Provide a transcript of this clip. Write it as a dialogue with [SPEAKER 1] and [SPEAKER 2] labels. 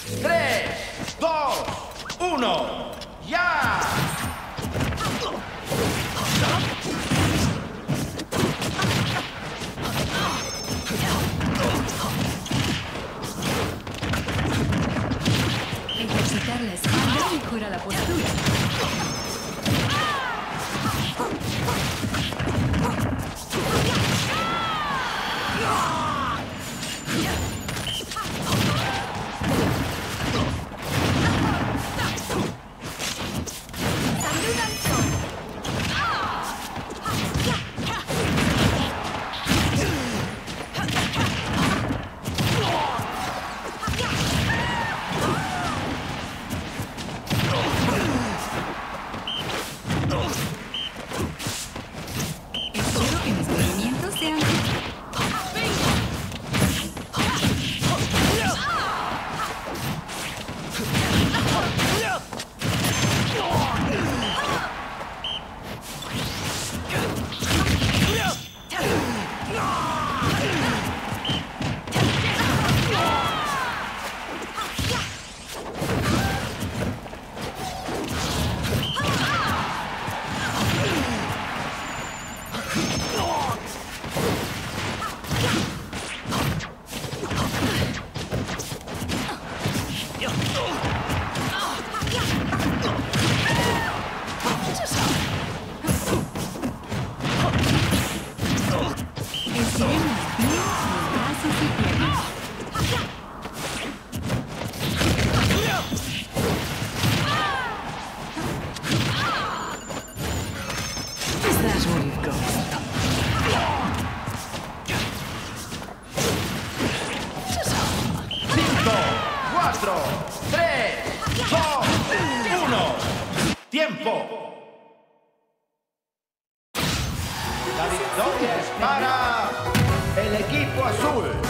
[SPEAKER 1] 3, 2, 1, ¡ya!
[SPEAKER 2] Ejercitar la espalda mejora la postura. Espero que mis movimientos sean... Estiren los pies, los brazos y piernas. That's what you've got.
[SPEAKER 1] 5, 4, 3, 2, 1, ¡tiempo! La victoria es para el equipo azul.